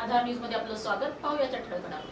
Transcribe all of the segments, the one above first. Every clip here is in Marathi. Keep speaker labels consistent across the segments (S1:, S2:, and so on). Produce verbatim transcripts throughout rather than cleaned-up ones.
S1: आधार न्यूज मध्ये आपलं स्वागत. पाहूया ठळक घडामोडी.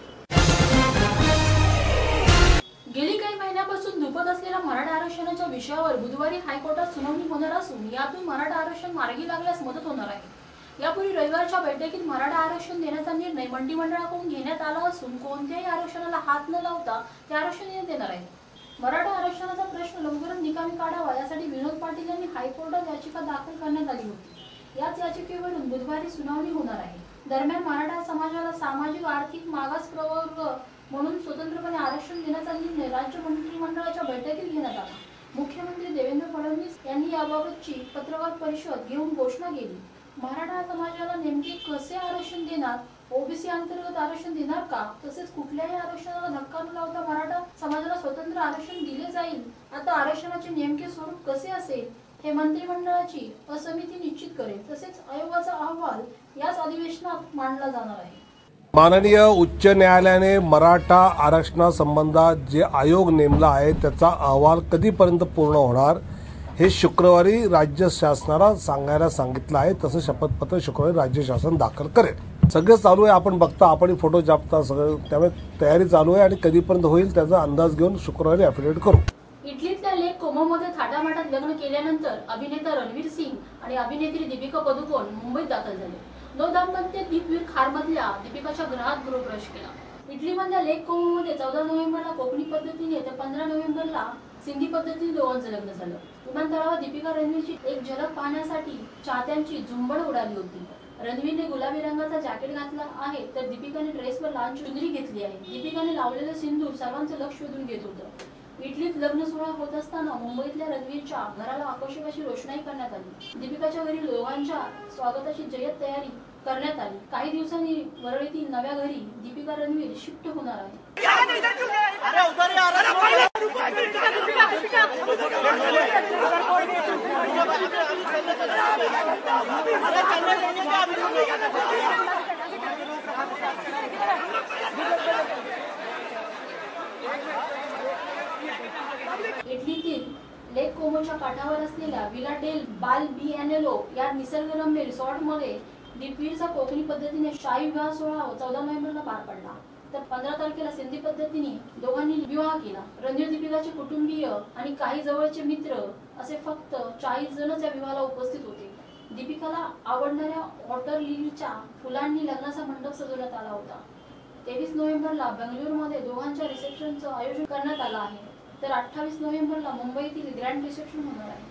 S1: गेली काही महिन्यापासून धुपत असलेल्या मराठा आरक्षणाच्या विषयावर बुधवारी हायकोर्टात सुनावणी होणार असून यातून मराठा आरक्षण मार्गी लागल्यास मदत होणार आहे. यापूर्वी रविवारच्या बैठकीत मराठा आरक्षण देण्याचा निर्णय मंत्रिमंडळाकडून घेण्यात आला असून कोणत्याही आरक्षणाला हात न लावता ते आरक्षण देण्यात येणार आहे. मराठा आरक्षणाचा प्रश्न लवकरच निकामी काढावा यासाठी विनोद पाटील यांनी हायकोर्टात याचिका दाखल करण्यात आली होती. याच याचिकेवरून बुधवारी सुनावणी होणार आहे. दरम्यान मराठा समाजाला सामाजिक आर्थिक मागास प्रवर्ग म्हणून स्वतंत्रपणे आरक्षण देण्याचा निर्णय राज्य मंत्रिमंडळाच्या बैठकीत घेण्यात आला. मुख्यमंत्री देवेंद्र फडणवीस यांनी याबाबतची पत्रकार परिषद घेऊन घोषणा केली. मराठा समाजाला नेमके कसे आरक्षण देणार, ओबीसी अंतर्गत आरक्षण देणार का, तसेच कुठल्याही आरक्षणाला धक्का न लावता मराठा समाजाला स्वतंत्र आरक्षण दिले जाईल. आता आरक्षणाचे नेमके स्वरूप कसे असेल हे मंत्रिमंडळाची समिती निश्चित करेल. तसेच आयोगाचा अहवाल याच अधिवेशनात मांडला जाणार आहे.
S2: माननीय उच्च न्यायालयाने मराठा आरक्षणासंबंधात जे आयोग नेमला आहे त्याचा अहवाल कधीपर्यंत पूर्ण होणार हे शुक्रवारी राज्य शासनाला सांगायला सांगितलं आहे. तसं शपथपत्र शुक्रवारी राज्य शासन दाखल करेल. सगळं चालू आहे, आपण बघता, आपण फोटो जापता, सगळं त्यामुळे तयारी चालू आहे आणि कधीपर्यंत होईल त्याचा अंदाज घेऊन शुक्रवारी अफिडेविट करू.
S1: इटलीतल्या लेक कोमोमध्ये थाटामाटात लग्न केल्यानंतर अभिनेता रणवीर सिंग आणि अभिनेत्री दीपिका पदुकोण मुंबईत दाखल झाले. नऊ दाम्पत्य दीपवीर खारमधल्या दीपिकाच्या घरात गृहप्रवेश केला. इटलीमधल्या लेक कोमोमध्ये चौदा नोव्हेंबरला कोकणी पद्धतीने तर पंधरा नोव्हेंबरला सिंधी पद्धतीने दोघांचं लग्न झालं. विमानतळावर दीपिका रणवीरची एक झलक पाहण्यासाठी चाहत्यांची झुंबड उडाली होती. रणवीरने गुलाबी रंगाचा जॅकेट घातला आहे तर दीपिकाने ड्रेसवर लाल चुनरी घेतली आहे. दीपिकाने लावलेलं सिंदूर सर्वांचं लक्ष वेधून घेत होतं. इटलीत लग्न सोहळा होत असताना मुंबईतल्या रणवीरच्या घराला आकर्षक अशी रोषणाई करण्यात आली. दीपिकाच्या घरी दोघांच्या स्वागताची जय्यत तयारी करण्यात आली. काही दिवसांनी वरळीतील नव्या घरी दीपिका रणवीर शिफ्ट होणार आहे. इटलीतील लेक कोमोच्या काठावर असलेल्या विला डेल बाल्बिएनेलो या निसर्गरम्य रिसॉर्टमध्ये दीपवीरचा कोकणी पद्धतीने शाही विवाह सोहळा चौदा नोव्हेंबरला पार पडला. तर पंधरा तारखेला सिंधी पद्धतीने दोघांनी विवाह केला. रणवीर दीपिकाचे कुटुंबीय आणि काही जवळचे मित्र असे फक्त चाळीस जणच या विवाहाला उपस्थित होते. दीपिकाला आवडणाऱ्या वॉटर लिलीच्या फुलांनी लग्नाचा मंडप सजवण्यात आला होता. तेवीस नोव्हेंबरला बेंगळुरूमध्ये दोघांच्या रिसेप्शनचं आयोजन करण्यात आलं आहे. तर अठ्ठावीस नोव्हेंबरला मुंबईतील ग्रँड रिसेप्शन होणार आहे.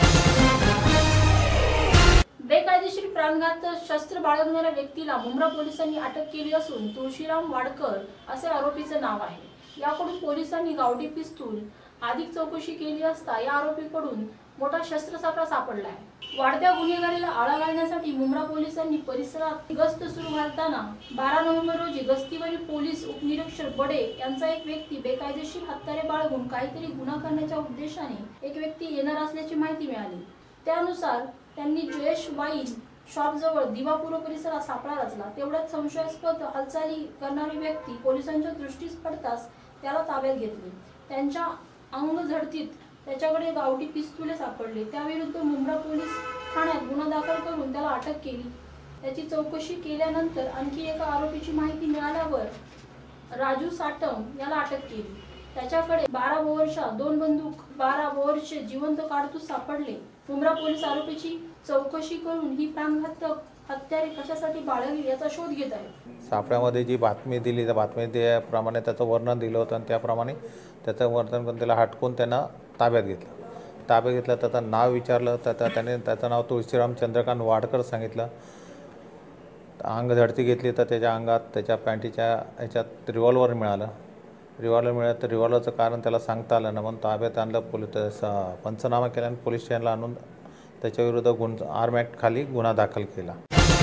S1: बेकायदेशीर प्राणघात शस्त्र बाळगणाऱ्या व्यक्तीला मुंब्रा पोलिसांनी अटक केली असून तुळशीराम वाडकर असे आरोपीचे नाव आहे. याकडून पोलिसांनी गावठी पिस्तूल अधिक चौकशी केली असता या आरोपीकडून मोठा शस्त्रसाठा सापडला आहे. वाढत्या गुन्हेगारीला आळा घालण्यासाठी मुंब्रा पोलिसांनी परिसरात गस्त सुरू घालताना बारा नोव्हेंबर रोजी गस्तीवरील पोलीस उपनिरीक्षक बडे यांचा एक व्यक्ती बेकायदेशीर हत्यारे बाळगून काहीतरी गुन्हा करण्याच्या उद्देशाने एक व्यक्ती येणार असल्याची माहिती मिळाली. त्यानुसार त्यांनी जयेश वाईन शॉप जवळ दिवापूर परिसरात सापळा रचला. तेवढ्यात संशयास्पद हालचाली करणारी व्यक्ती पोलिसांच्या दृष्टीस पडताच त्याला ताब्यात घेतले. त्यांच्या अंग झडतीत त्याच्याकडे गावठी पिस्तुले सापडले. त्याविरुद्ध मुंब्रा पोलीस ठाण्यात गुन्हा दाखल करून त्याला अटक केली. त्याची चौकशी केल्यानंतर आणखी एका आरोपीची माहिती मिळाल्यावर राजू साटम याला अटक केली. त्याच्याकडे बारा बोअरच्या दोन बंदूक, बारा बोअरचे जिवंत कारतूस सापडले. मुंब्रा पोलीस आरोपीची चौकशी करून ही प्राणघातक हत्यारे कशासाठी बाळगली याचा शोध घेत आहेत.
S3: सापळ्यामध्ये जी बातमी दिली त्या बातमीप्रमाणे त्याचं वर्णन दिलं होतं आणि त्याप्रमाणे त्याचं वर्णन करून त्याला हटकून त्यांना ताब्यात घेतलं. ताब्यात घेतलं, त्याचं नाव विचारलं तर त्याने त्याचं नाव तुळशीराम चंद्रकांत वाडकर सांगितलं. अंग झडती घेतली तर त्याच्या अंगात त्याच्या पॅन्टीच्या ह्याच्यात रिव्हॉल्वर मिळालं. रिव्हॉल्वर मिळालं तर रिव्हॉल्वरचं कारण त्याला सांगता आलं ना, म्हणून ताब्यात आणलं. पोलीस पंचनामा केला आणि पोलीस स्टेशनला आणून त्याच्याविरुद्ध गुन आर्म ॲक्ट खाली गुन्हा दाखल केला.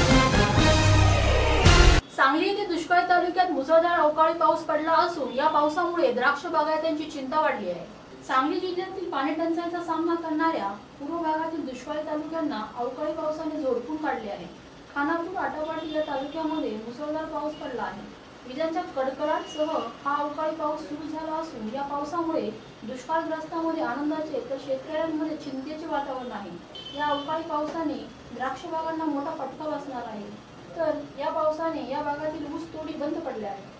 S1: सांगली येथे दुष्काळ तालुक्यात मुसळधार अवकाळी पाऊस पडला असून या पावसामुळे द्राक्ष बागायत्यांची चिंता वाढली आहे. सांगली जिल्ह्यातील पाणी टंचाईचा सामना करणाऱ्या पूर्व भागातील दुष्काळी तालुक्यांना अवकाळी पावसाने झोडपून काढले आहे. खानापूर, आटपाडी या तालुक्यामध्ये मुसळधार पाऊस पडला आहे. विजांच्या कडकडाटासह हा अवकाळी पाऊस सुरू झाला असून या पावसामुळे दुष्काळग्रस्तांमध्ये आनंदाचे तर शेतकऱ्यांमध्ये चिंतेचे वातावरण आहे. या अवकाळी पावसाने द्राक्ष बागांना मोठा फटका बसणार आहे. तर या पावसाने या भागातील ऊस तोडी बंद पडल्या आहेत.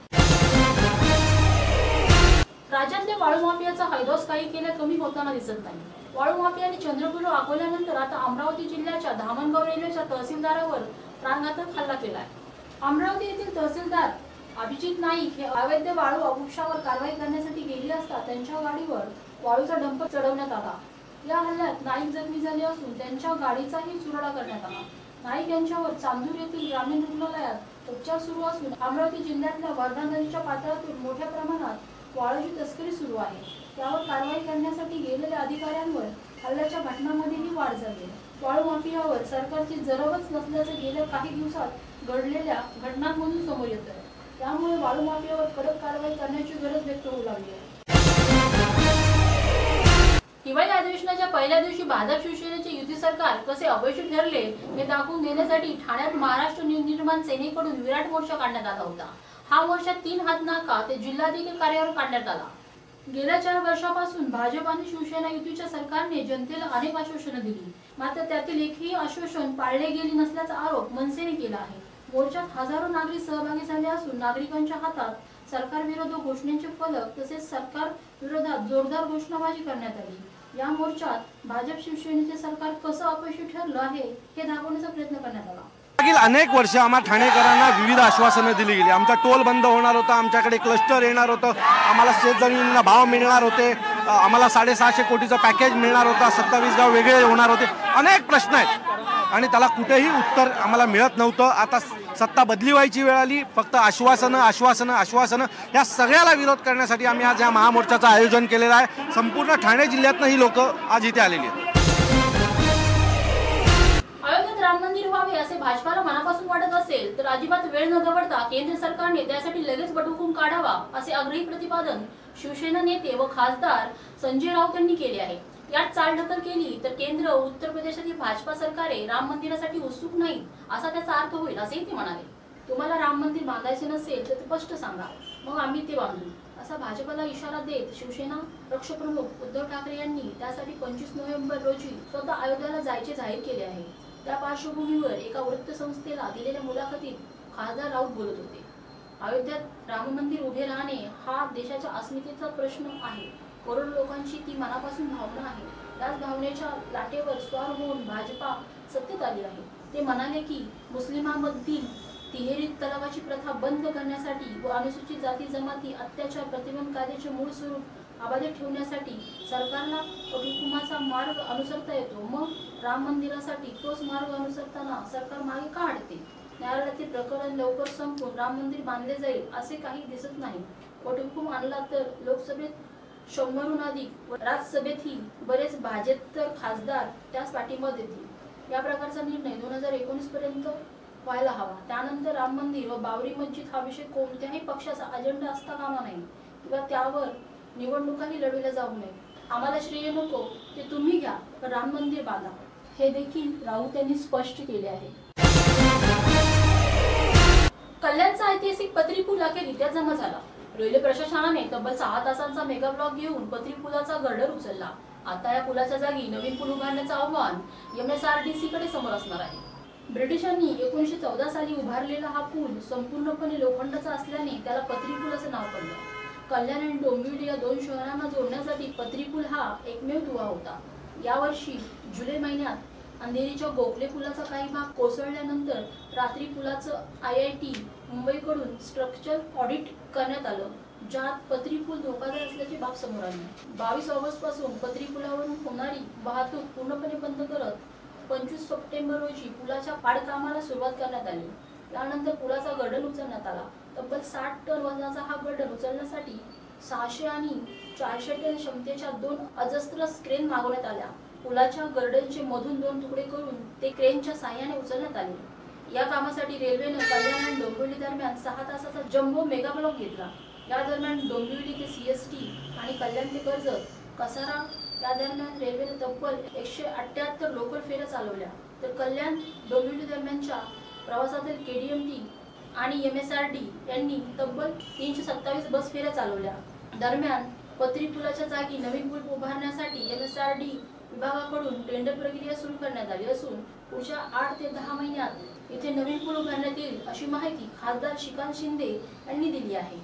S1: राज्यातल्या वाळू माफियाचा हैदोस काही केल्या कमी होताना दिसत नाही. वाळू माफियाने चंद्रपूर व अकोल्यानंतर आता अमरावती जिल्ह्याच्या धामणगाव रेल्वेच्या तहसीलदारावर प्राणघातक हल्ला केलाय. अमरावती येथील तहसीलदार अभिजित नाईक हे अवैध वाळू उपशावर कारवाई करण्यासाठी गेले असता त्यांच्या गाडीवर वाळूचा डंपर चढवण्यात आला. या हल्ल्यात नाईक जखमी झाले असून त्यांच्या गाडीचाही चुराडा करण्यात आला. नाईक यांच्यावर चांदूर येथील ग्रामीण रुग्णालयात उपचार सुरू असून अमरावती जिल्ह्यातल्या वर्धा नदीच्या पात्रातून मोठ्या प्रमाणात वाळूची तस्करी सुरू आहे. त्यावर कारवाई करण्यासाठी गेलेल्या अधिकाऱ्यांवर हल्ल्याच्या घटनांमध्येही वाढ झाली आहे. वाळू माफियावर सरकारची जरबच नसल्याचे गेल्या काही दिवसात घडलेल्या घटनांमधून समोर येत आहे. त्यामुळे वाळू माफियावर कडक कारवाई करण्याची गरज व्यक्त होऊ लागली आहे. हिवाळी अधिवेशनाच्या पहिल्या दिवशी भाजप शिवसेनेचे युती सरकार कसे अपयशी ठरले हे दाखवून देण्यासाठी ठाण्यात महाराष्ट्र नवनिर्माण सेनेकडून विराट मोर्चा काढण्यात आला होता. हा मोर्चा तीन हात नाका ते जिल्हाधिकारी कार्यालयावर काढण्यात आला. गेल्या चार वर्षापासून भाजप आणि शिवसेना युतीच्या सरकारने जनतेला अनेक आश्वासनं दिली, मात्र त्यातील एकही आश्वासन पाळले गेले नसल्याचा आरोप मनसेने केला आहे. मोर्चात हजारो नागरिक सहभागी झाले असून नागरिकांच्या हातात सरकार विरोधी घोषणांचे फलक तसेच सरकार विरोधात जोरदार घोषणाबाजी करण्यात आली. या मोर्चात भाजप शिवसेनेचे सरकार कसं अपयशी ठरलं आहे हे दाखवण्याचा प्रयत्न करण्यात आला.
S4: मागील अनेक वर्ष आम्हा ठाणेकरांना विविध आश्वासनं दिली गेली. आमचा टोल बंद होणार होता, आमच्याकडे क्लस्टर येणार होतं, आम्हाला शेतजमिनींना भाव मिळणार होते, आम्हाला साडेसहाशे कोटीचं पॅकेज मिळणार होता, सत्तावीस गाव वेगळे होणार होते. अनेक प्रश्न आहेत आणि त्याला कुठेही उत्तर आम्हाला मिळत नव्हतं. आता सत्ता बदली व्हायची वेळ आली. फक्त आश्वासनं आश्वासनं आश्वासनं या सगळ्याला विरोध करण्यासाठी आम्ही आज या महामोर्चाचं आयोजन केलेलं आहे. संपूर्ण ठाणे जिल्ह्यातनं ही लोक आज इथे आलेली आहेत.
S1: अयोध्येत राम मंदिर व्हावे असे भाजपाला मनापासून वाटत असेल तर अजिबात वेळ न गवडता केंद्र सरकारने त्यासाठी लगेच वटहुकूम काढावा असे आग्रही प्रतिपादन शिवसेना नेते व खासदार संजय राऊत यांनी केले आहे. यात चालढकल केली तर केंद्र उत्तर प्रदेशातील भाजपा सरकारे राम मंदिरासाठी उत्सुक नाही असा त्याचा अर्थ होईल असेही ते म्हणाले. तुम्हाला राम मंदिर बांधायचे नसेल तर स्पष्ट सांगा, मग आम्ही ते बांधू असा भाजपला इशारा देत शिवसेना पक्षप्रमुख उद्धव ठाकरे यांनी त्यासाठी पंचवीस नोव्हेंबर रोजी स्वतः अयोध्येला जायचे जाहीर केले आहे. त्या पार्श्वभूमीवर एका वृत्तसंस्थेला दिलेल्या मुलाखतीत खासदार राऊत बोलत होते. अयोध्येत राम मंदिर उभे राहणे हा देशाच्या अस्मितेचा प्रश्न आहे. करोडो लोकांची ती मनापासून भावना आहे. त्याच भावनेच्या लाटेवर स्वार होऊन भाजपा सत्तेत आली आहे. ते म्हणाले की मुस्लिमांमधील तिहेरी तलावाची प्रथा बंद करण्यासाठी व अनुसूचित जाती जमाती अत्याचार प्रतिबंध कायद्याचे मूळ स्वरूप अबाधित ठेवण्यासाठी सरकारला वटहुकुमाचा मार्ग अनुसरता येतो. मग राम मंदिरासाठी तोच मार्ग अनुसरताना सरकार मागे का हटते? न्यायालयातील प्रकरण लवकर संपून राम मंदिर बांधले जाईल असे काही दिसत नाही. वटहुकूम आणला तर लोकसभेत शंभरहून अधिक व राज्यसभेतही बरेच भाजपतर खासदार त्यास पाठिंबा देतील. या प्रकारचा निर्णय दोन हजार एकोणीस पर्यंत व्हायला हवा. त्यानंतर राम मंदिर व बाबरी मस्जिद हा विषय कोणत्याही पक्षाचा अजेंडा असता कामा नये किंवा त्यावर निवडणुकाही लढविल्या जाऊ नये. आम्हाला श्रेय नको ते तुम्ही घ्या, पण राम मंदिर बांधा हे देखील राऊत यांनी स्पष्ट केले आहे. कल्याणचा ऐतिहासिक पत्री पूल अखेर जमा झाला. रेल्वे प्रशासनाने तब्बल सहा तासांचा मेगा ब्लॉक घेऊन पत्री पुलाचा गर्डर उचलला. आता या पुलाच्या जागी नवीन पूल उभारण्याचं आव्हान M S R D C कडे समोर असणार आहे. ब्रिटिशांनी एकोणीसशे चौदा साली उभारलेला हा पूल संपूर्णपणे लोखंडाचा असल्याने त्याला पत्री पूल असं नाव पडलं. कल्याण आणि डोंबिवली या दोन शहरांना जोडण्यासाठी पत्री पूल हा एकमेव दुवा होता. यावर्षी जुलै महिन्यात अंधेरीच्या गोखले पुलाचा काही भाग कोसळल्यानंतर रात्री पुलाचं आय आय टी मुंबईकडून स्ट्रक्चर ऑडिट करण्यात आलं, ज्यात पत्री पूल धोकादायक असल्याची बाब समोर आली. बावीस ऑगस्ट पासून पत्री पुलावरून होणारी वाहतूक पूर्णपणे बंद करत पंचवीस सप्टेंबर रोजी पुलाच्या पाडकामाला सुरुवात करण्यात आली. त्यानंतर पुलाचा गर्डर उचलण्यात आला. तब्बल साठ टन वजनाचा हा गर्डर उचलण्यासाठी सहाशे आणि चारशे टन क्षमतेच्या दोन अजस्त्र क्रेन मागवण्यात आल्या. पुलाच्या गर्डरचे मधून दोन तुकडे करून ते क्रेनच्या साहाय्याने उचलण्यात आले. या कामासाठी रेल्वेनं कल्याण आणि डोंबिवली दरम्यान सहा तासाचा जम्बो मेगा ब्लॉक घेतला. या दरम्यान डोंबिवली ते सी एस टी आणि कल्याण ते कर्जत कसारा या दरम्यान रेल्वेने तब्बल एकशे अठ्ठ्याहत्तर लोकल फेऱ्या चालवल्या. तर कल्याण डोंबिवली दरम्यानच्या प्रवासातील के डी एम टी आणि M S R D C तब्बल तीनशे सत्तावीस बस फेऱ्या चालवल्या. दरम्यान पत्री पुलाच्या जागी नवीन पूल उभारण्यासाठी एम एस आर डी विभागाकडून टेंडर प्रक्रिया सुरू करण्यात आली असून पुढच्या आठ ते दहा महिन्यात इथे नवीन पूल उभारण्यात येईल अशी माहिती खासदार श्रीकांत शिंदे यांनी दिली आहे.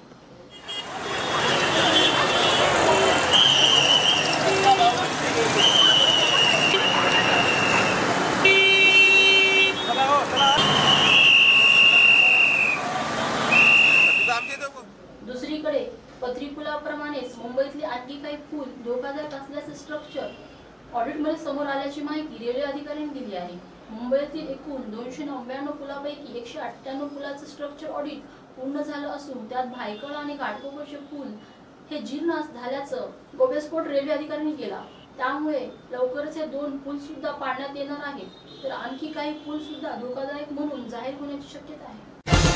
S1: दुसरीकडे पथरी पुलाप्रमाणेच मुंबईतले आणखी काही पूल धोकादायक असल्याचे स्ट्रक्चर ऑडिटमध्ये समोर आल्याची माहिती रेल्वे अधिकाऱ्यांनी दिली आहे. मुंबईतील एकूण दोनशे नव्याण्णव पुलापैकी एकशे अठ्ठ्याण्णव पुलाचं स्ट्रक्चर ऑडिट पूर्ण झालं असून त्यात भायखळा आणि घाटकोपरचे पूल हे जीर्ण झाल्याचं गौप्यस्फोट रेल्वे अधिकाऱ्यांनी केला. त्यामुळे लवकरच हे दोन पूल सुद्धा पाडण्यात येणार आहेत तर आणखी काही पूल सुद्धा धोकादायक म्हणून जाहीर होण्याची शक्यता आहे.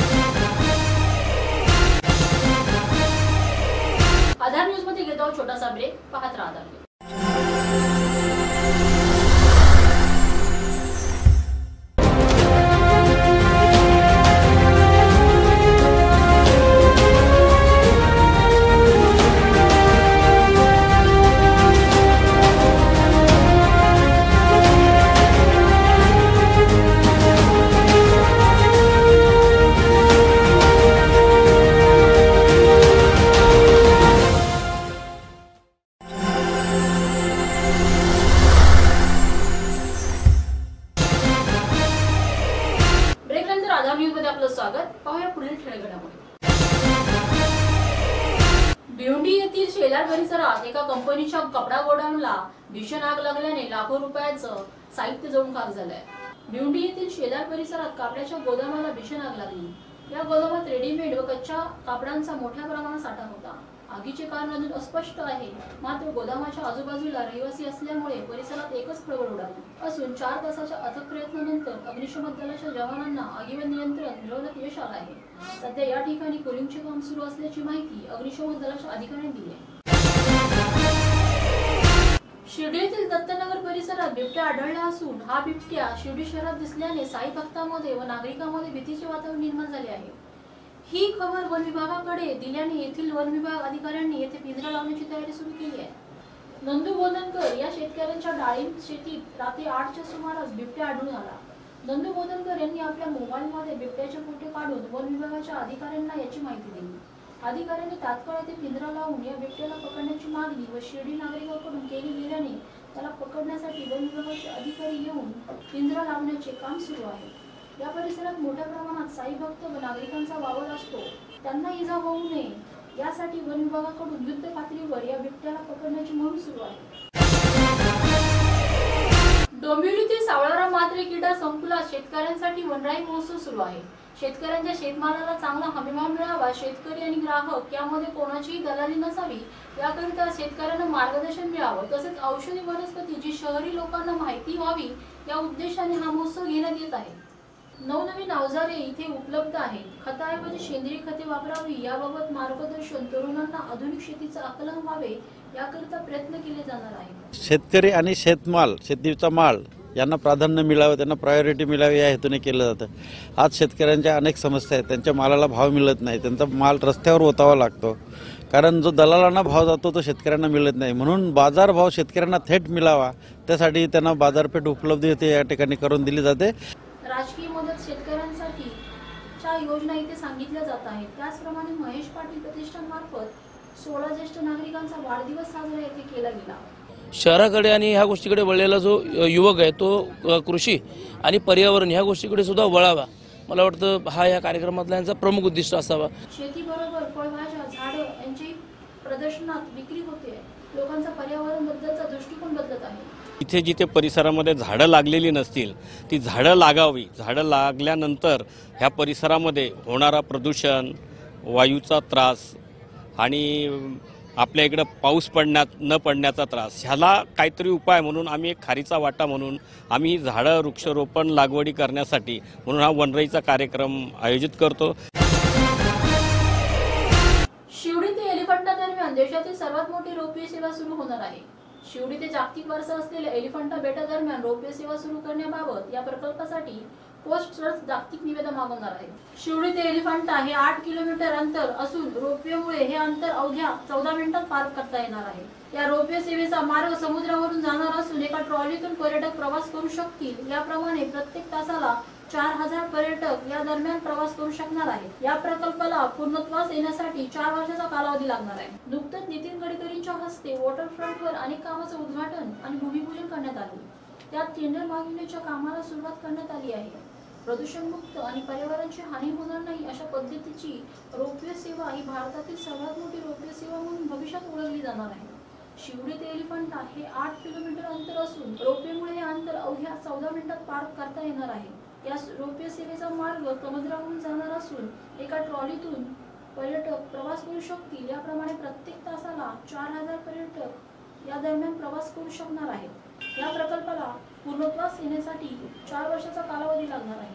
S1: आधार न्यूज मध्ये घेतो आहोत छोटासा ब्रेक. पाहत राहा आधार. भिवंडी येथील शेलार परिसरात एका कंपनीच्या कपडा गोडाऊनला भीषण आग लागल्याने लाखो रुपयाचं साहित्य जळून खाक झालंय. भिवंडी येथील शेलार परिसरात कापडाच्या गोदामाला भीषण आग लागली. या गोदामात रेडीमेड व कच्च्या कापडांचा मोठ्या प्रमाणात साठा होता. आगीचे कारण अजून अस्पष्ट आहे. मात्र गोदामाच्या आजूबाजूला रहिवासी असल्यामुळे परिसरात एकच खळबळ उडाली असून चार तासाच्या अथक प्रयत्नानंतर अग्निशमन दलाच्या जवानांना आगीवर नियंत्रण मिळवण्यात यश आलं आहे. सध्या या ठिकाणी कुलिंगचे काम सुरू असल्याची माहिती अग्निशमन दलाच्या अधिकाऱ्यांनी दिली आहे. शिर्डी येथील दत्तनगर परिसरात बिबट्या आढळला असून हा बिबट्या शिर्डी शहरात दिसल्याने साई भक्तांमध्ये व नागरिकांमध्ये भीतीचे वातावरण निर्माण झाले आहे. ही खबर वन विभागाकडे दिल्याने येथील वन विभाग अधिकाऱ्यांनी येथे पिंजरा लावण्याची तयारी सुरू केली आहे. नंदू बोधनकर या शेतकऱ्यांच्या डाळिंब शेतीत रात्री आठच्या सुमारास बिबट्या आढळून आला. नंदू बोधनकर यांनी आपल्या मोबाईलमध्ये बिबट्याचे फोटो काढून वन विभागाच्या अधिकाऱ्यांना याची माहिती दिली. अधिकाऱ्यांनी तात्काळ येथे पिंजरा लावून या बिबट्याला पकडण्याची मागणी व शिर्डी नागरिकांकडून केली गेल्याने त्याला पकडण्यासाठी वन विभागाचे अधिकारी येऊन पिंजरा लावण्याचे काम सुरू आहे. या परिसरात मोठ्या प्रमाणात साई भक्त व नागरिकांचा वावर असतो. त्यांना इजा होऊ नये यासाठी वन विभागाकडून युद्ध पातळीवर या बिबट्याला पकडण्याची मोहीम सुरू आहे. डोंबिवलीतील सावळाराम म्हात्रे क्रीडा संकुलात शेतकऱ्यांसाठी वनराई महोत्सव सुरू आहे. शेतकऱ्यांच्या शेतमालाला चांगला हमीभाव मिळावा, शेतकरी आणि ग्राहक यामध्ये कोणाचीही दलाली नसावी याकरिता शेतकऱ्यांना मार्गदर्शन मिळावं, तसेच औषधी वनस्पती जी शहरी लोकांना माहिती व्हावी या उद्देशाने हा महोत्सव घेण्यात येत आहे. नवनवीन अवजारे इथे उपलब्ध आहेत. खताऐवजी सेंद्रिय खते वापरावी याबाबत मार्गदर्शन, तरुणांना आधुनिक शेतीचे आकलन व्हावे याकरिता प्रयत्न केले जाणार आहेत.
S5: शेतकरी आणि शेतमाल, शेतीचा माल यांना प्राधान्य मिळावं, त्यांना प्रायोरिटी मिळावी या हेतूने केलं जातं. आज शेतकऱ्यांच्या अनेक समस्या आहेत. त्यांच्या मालाला भाव मिळत नाही, त्यांचा माल रस्त्यावर ओतावा लागतो. कारण जो दलालांना भाव जातो तो शेतकऱ्यांना मिळत नाही. म्हणून बाजारभाव शेतकऱ्यांना थेट मिळावा त्यासाठी त्यांना बाजारपेठ उपलब्ध होते या ठिकाणी करून दिली जाते.
S1: राजकीय मदत शेतकऱ्यांसाठी च्या योजना इथे सांगितल्या जात आहेत. त्याचप्रमाणे महेश पाटील प्रतिष्ठानमार्फत सोळा ज्येष्ठ नागरिकांचा वाढदिवस साजरा येथे केला गेला.
S6: शहराकडे आणि ह्या गोष्टीकडे वळलेला जो युवक आहे तो कृषी आणि पर्यावरण ह्या गोष्टीकडे सुद्धा वळावा. मला वाटतं हा या कार्यक्रमातला यांचा प्रमुख उद्दिष्ट असावा.
S1: शेतीबरोबर फळभाज्या, झाडं यांची प्रदर्शनात विक्री होते. लोकांचा पर्यावरण बद्दलचा दृष्टिकोन बदलत आहे.
S7: इथे जिथे परिसरामध्ये झाडं लागलेली नसतील ती झाडं लागावी. झाडं लागल्यानंतर ह्या परिसरामध्ये होणारा प्रदूषण, वायूचा त्रास आणि आपल्या इकडं पाऊस पडण्यात न पडण्याचा त्रास ह्याला काहीतरी उपाय म्हणून आम्ही एक खारीचा वाटा म्हणून आम्ही झाडं वृक्षारोपण लागवडी करण्यासाठी म्हणून हा वनराईचा कार्यक्रम आयोजित करतो.
S1: शिवडी ते एलिफंटा दरम्यान देशातील सर्वात मोठी रोपवे सेवा सुरू होणार आहे. शिवडी ते जागतिक वारसा असलेल्या एलिफंटा बेटा दरम्यान रोपवे सेवा सुरू करण्याबाबत या प्रकल्पासाठी पोस्ट ट्रस्ट जागतिक निवेदन मागवणार आहे. शिवडी ते एलिफंटा हे आठ किलोमीटर अंतर असून रोपवेमुळे हे अंतर अवघ्या चौदा मिनिटात पार करता येणार आहे. या रोपवे सेवेचा मार्ग समुद्रावरून जाणार असून एका ट्रॉलीतून पर्यटक प्रवास करू शकतील। याप्रमाणे प्रत्येक तासाला चार हजार पर्यटक या दरम्यान प्रवास करू शकणार आहेत। या प्रकल्पाला पूर्णत्वास येण्यासाठी चार वर्षाचा कालावधी लागणार आहे। नुकतंच नितीन गडकरींच्या हस्ते वॉटरफ्रंटवर अनेक कामांचं उद्घाटन आणि भूमिपूजन करण्यात आले। त्यात टेंडर मागणीच्या कामाला सुरुवात करण्यात आली आहे। प्रदूषणमुक्त आणि पर्यावरणाची हानी होणार नाही अशा पद्धतीची रोपवे सेवा ही भारतातील सर्वात मोठी रोपवे सेवा म्हणून भविष्यात ओळखली जाणार आहे। शिवडी ते एलिफंटा हे आठ किलोमीटर अंतर असून रोपवेमुळे हे अंतर अवघ्या चौदा मिनिटात पार करता येणार आहे। या रोपवे सेवेचा मार्ग समुद्रावरून जाणार असून एका ट्रॉलीतून पर्यटक प्रवास करू शकतील। याप्रमाणे प्रत्येक तासाला चार हजार पर्यटक या दरम्यान प्रवास करू शकणार आहेत। या प्रकल्पाला पूर्णत्वास येण्यासाठी चार वर्षाचा कालावधी लागणार आहे।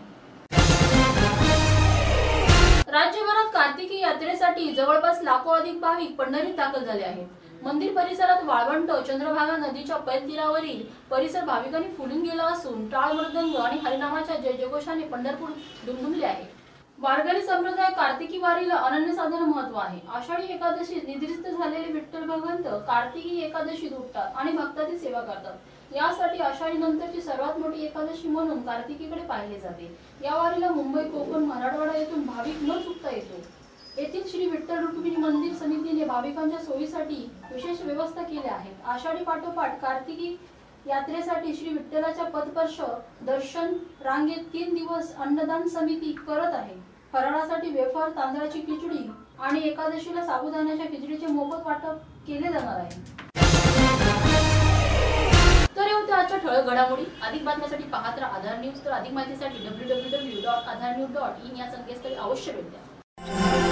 S1: राज्यभरात कार्तिकी यात्रेसाठी जवळपास लाखो अधिक भाविक पंढरीत दाखल झाले आहेत। मंदिर परिसरात वाळवंट, चंद्रभागा नदीच्या पैलतीरावरील परिसर भाविकांनी फुलून गेला असून टाळ मृदंग आणि हरिनामाच्या जय जयघोषाने पंढरपूर दुमदुमले आहे। वारकरी संप्रदाय कार्तिकी वारीला अनन्यसाधारण महत्व आहे। आषाढी एकादशी निद्रिस्त झालेले विठ्ठल भगवंत कार्तिकी एकादशीत उठतात आणि भक्तांची सेवा करतात। यासाठी आषाढी नंतरची सर्वात मोठी एकादशी म्हणून कार्तिकीकडे पाहिले जाते। या वारीला मुंबई, कोकण, मराठवाडा येथून भाविक न चुकता येतो। येथील श्री विठ्ठल रुक्मिणी मंदिर समितीने भाविकांच्या सोयीसाठी विशेष व्यवस्था केल्या आहेत। आषाढी पाठोपाठ कार्तिकी यात्रेसाठी श्री विठ्ठलाच्या पदस्पर्श दर्शन रांगेत तीन दिवस अन्नदान समिती करत आहे। फराळासाठी वेफर, तांदळाची खिचडी आणि एकादशीला साबुदाण्याच्या खिचडीचे मोफत वाटप केले जाणार आहे। तर हे होते आजच्या ठळक घडामोडी। अधिक बातम्यांसाठी पाहत राहा आधार न्यूज। तर अधिक माहितीसाठी W W W dot Aadhaar news dot in या संकेतस्थळी अवश्य भेट द्या।